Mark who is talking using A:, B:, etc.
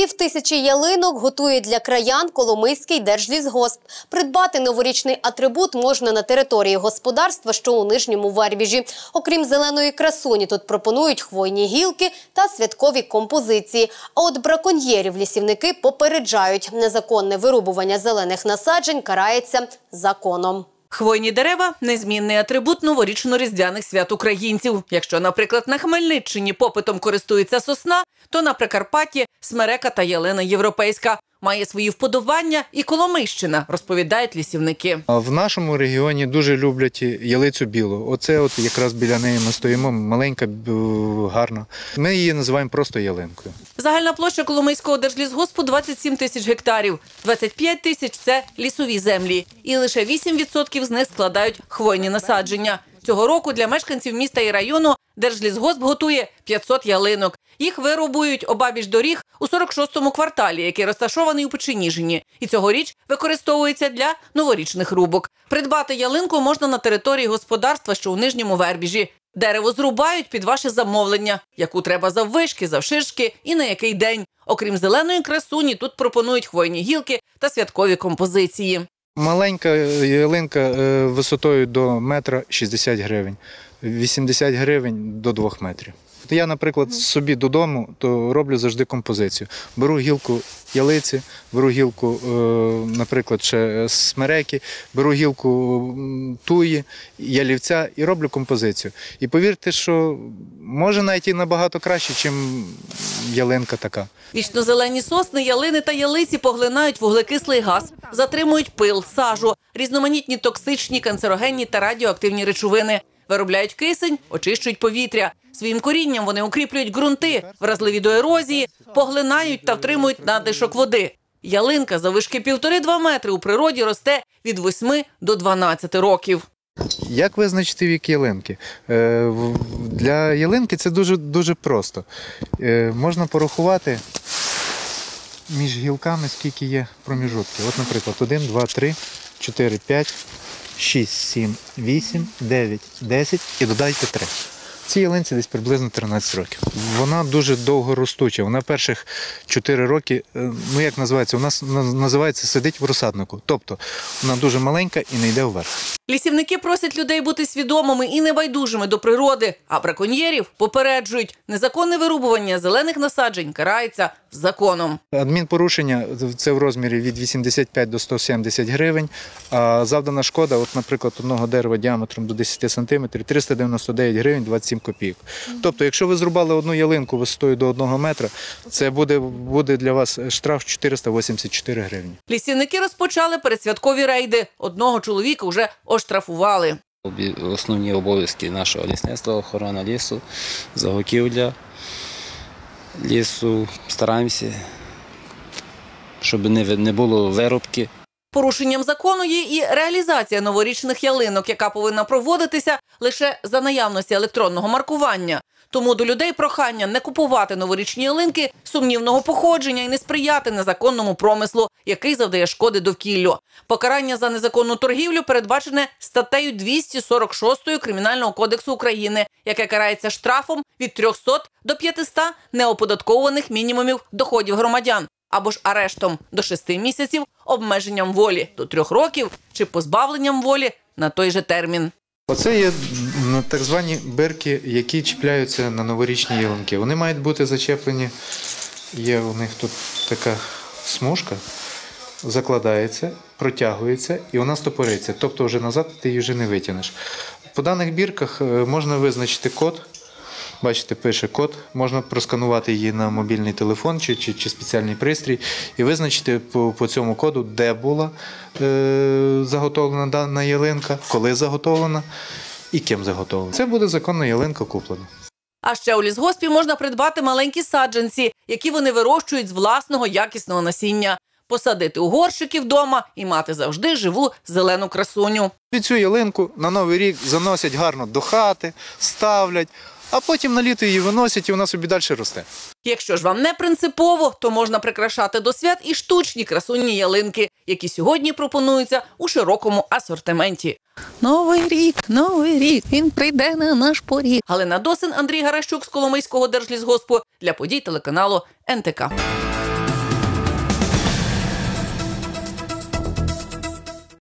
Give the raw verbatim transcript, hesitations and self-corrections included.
A: Півтисячі ялинок готує для краян Коломийський Держлісгосп. Придбати новорічний атрибут можна на території господарства, що у Нижньому Вербіжі. Окрім зеленої красуні, тут пропонують хвойні гілки та святкові композиції. А от браконьєрів лісівники попереджають – незаконне вирубування зелених насаджень карається законом.
B: Хвойні дерева – незмінний атрибут новорічно-різдвяних свят українців. Якщо, наприклад, на Хмельниччині попитом користується сосна, то на Прикарпатті – смерека та ялина європейська. Має свої вподобання і Коломийщина, розповідають лісівники.
C: В нашому регіоні дуже люблять ялицю білу. Оце от якраз біля неї ми стоїмо, маленька, гарна. Ми її називаємо просто ялинкою.
B: Загальна площа Коломийського Держлісгоспу – двадцять сім тисяч гектарів. двадцять п'ять тисяч – це лісові землі. І лише вісім відсотків з них складають хвойні насадження. Цього року для мешканців міста і району Держлісгосп готує п'ятсот ялинок. Їх вирубують обабіч доріг у сорок шостому кварталі, який розташований у Печеніжині. І цьогоріч використовується для новорічних рубок. Придбати ялинку можна на території господарства, що у Нижньому Вербіжі. Дерево зрубають під ваше замовлення, яку треба заввишки, завширшки і на який день. Окрім зеленої красуні, тут пропонують хвойні гілки та святкові композиції.
C: Маленька ялинка висотою до метра шістдесят гривень, вісімдесят гривень до двох метрів. Я, наприклад, собі додому то роблю завжди композицію. Беру гілку ялиці, беру гілку, наприклад, ще смереки, беру гілку туї, ялівця і роблю композицію. І повірте, що може навіть і набагато краще, ніж ялинка така.
B: Вічнозелені сосни, ялини та ялиці поглинають вуглекислий газ, затримують пил, сажу, різноманітні токсичні, канцерогенні та радіоактивні речовини. Виробляють кисень, очищують повітря. Своїм корінням вони укріплюють ґрунти, вразливі до ерозії, поглинають та втримують надлишок води. Ялинка заввишки півтори-два метри у природі росте від восьми до дванадцяти років.
C: Як визначити вік ялинки? Для ялинки це дуже, дуже просто. Можна порахувати між гілками, скільки є проміжутків. От, наприклад, один, два, три, чотири, п'ять, шість, сім, вісім, дев'ять, десять і додайте три. Цій ялинці десь приблизно тринадцять років. Вона дуже довго ростуча. Вона перших чотири роки, ну як називається, у нас називається сидить в розсаднику. Тобто вона дуже маленька і не йде вверх.
B: Лісівники просять людей бути свідомими і небайдужими до природи, а браконьєрів попереджують – незаконне вирубування зелених насаджень карається законом.
C: Адмінпорушення – це в розмірі від вісімдесят п'ять до ста сімдесят гривень, а завдана шкода, от, наприклад, одного дерева діаметром до десяти сантиметрів – триста дев'яносто дев'ять гривень двадцять сім копійок. Тобто, якщо ви зрубали одну ялинку висотою до одного метра, це буде, буде для вас штраф чотириста вісімдесят чотири гривні.
B: Лісівники розпочали передсвяткові рейди. Одного чоловіка вже оштрафували.
D: Основні обов'язки нашого лісництва – охорона лісу, заготівля лісу. Стараємося, щоб не було вирубки.
B: Порушенням закону є і реалізація новорічних ялинок, яка повинна проводитися лише за наявності електронного маркування. Тому до людей прохання не купувати новорічні ялинки сумнівного походження і не сприяти незаконному промислу, який завдає шкоди довкіллю. Покарання за незаконну торгівлю передбачене статтею двісті сорок шість Кримінального кодексу України, яке карається штрафом від трьохсот до п'ятисот неоподаткованих мінімумів доходів громадян, або ж арештом до шести місяців, обмеженням волі до трьох років чи позбавленням волі на той же термін.
C: Оце є так звані бирки, які чіпляються на новорічні ялинки. Вони мають бути зачеплені, є у них тут така смужка, закладається, протягується і вона стопориться. Тобто вже назад ти її вже не витягнеш. По даних бірках можна визначити код. Бачите, пише код, можна просканувати її на мобільний телефон чи, чи, чи спеціальний пристрій і визначити по, по цьому коду, де була е, заготовлена дана ялинка, коли заготовлена і ким заготовлена. Це буде законна ялинка куплена.
B: А ще у лісгоспі можна придбати маленькі саджанці, які вони вирощують з власного якісного насіння. Посадити у горщики вдома і мати завжди живу зелену красуню.
C: І цю ялинку на Новий рік заносять гарно до хати, ставлять, а потім на літо її виносять і вона собі далі росте.
B: Якщо ж вам не принципово, то можна прикрашати до свят і штучні красунні ялинки, які сьогодні пропонуються у широкому асортименті.
E: Новий рік, новий рік, він прийде на наш поріг.
B: Галина Досин, Андрій Гаращук з Коломийського Держлісгоспу для подій телеканалу ен те ка.